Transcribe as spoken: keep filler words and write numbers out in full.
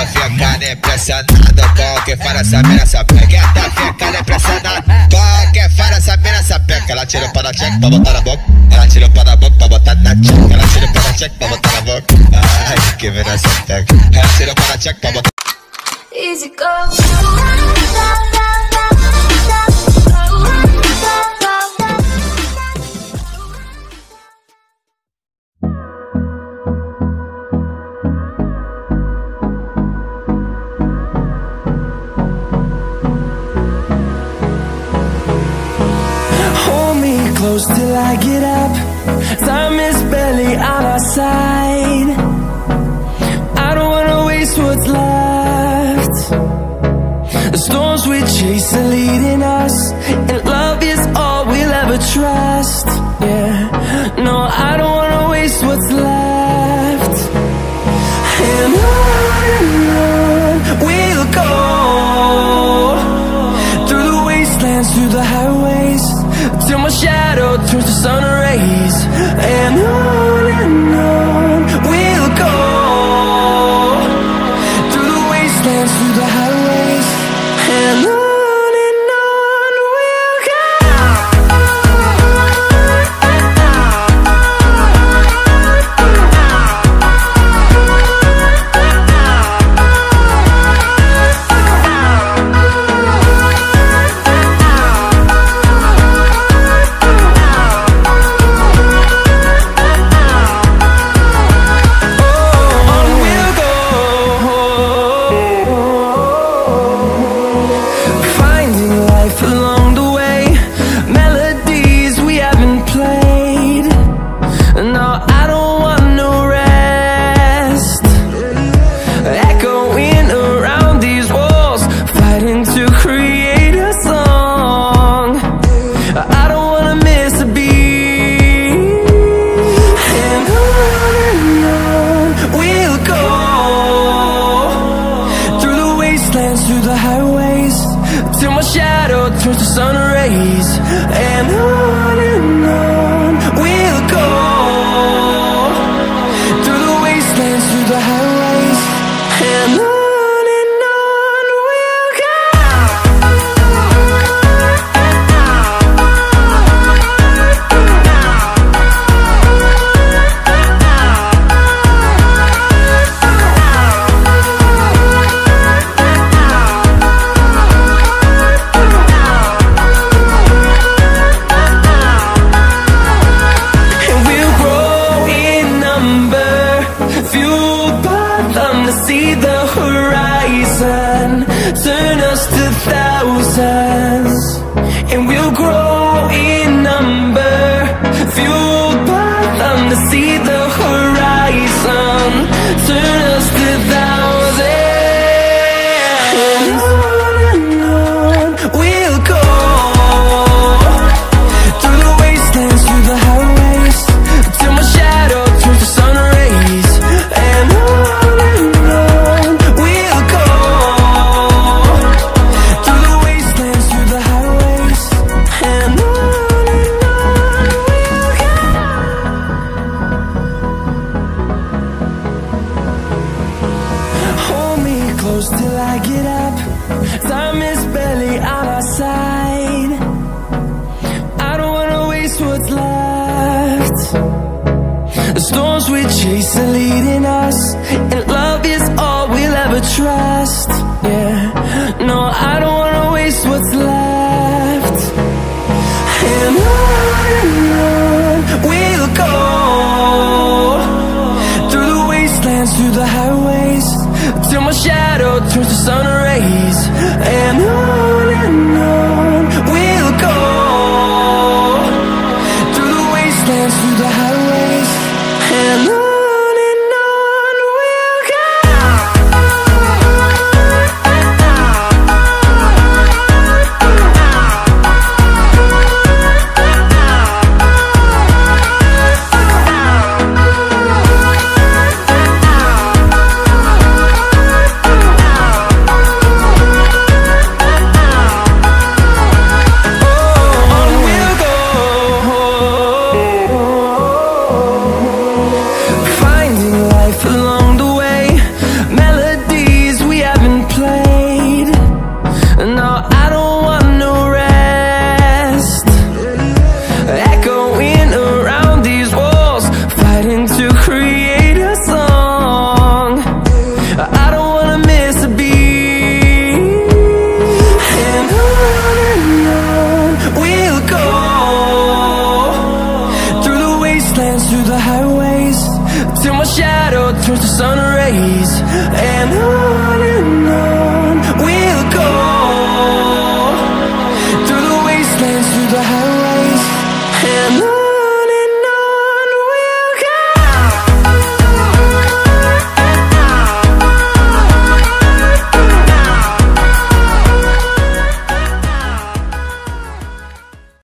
ficando impressionado com o que faz essa mina sapeca. Quem tá ficando impressionado com o que faz essa mina sapeca. Ela tira o pau da tcheca pra botar na boca. Ela tira o pau da boca pra botar na tcheca. Ela tira o pau da tcheca pra botar na boca. Ai, que mina sapeca. Ela tira o pau da tcheca pra botar. Easy go. Close till I get up. Time is barely on our side. I don't wanna waste what's left. The storms we chase are leading us, and love is all we'll ever trust. Yeah, no, I don't wanna waste what's left. And on and on we'll go, through the wastelands, through the highways, till my shadow turns to sun rays. And on and on we'll go, through the wastelands, through the highways. And on and on we'll go. Through the highways, till my shadow turns to sun rays. And on and on we'll go, through the wastelands, through the highways. And on. See the horizon turn us to thousands, and we'll grow in number, fueled by them to see the horizon turn us to thousands. And on and on we'll go, through the wastelands, through the highways, till my shadow turns to sun rays. And on close till I get up. Time is barely on our side. I don't wanna waste what's left. The storms we chase are leading us, and love is all we'll ever trust. Yeah, no, I don't wanna waste what's left. And on and on we'll go, through the wastelands, through the highways, till my shadow turns to sun rays. And on and on we'll go, through the wastelands, through the highways. And on. to the highways till my shadow turns to sun rays. And on and on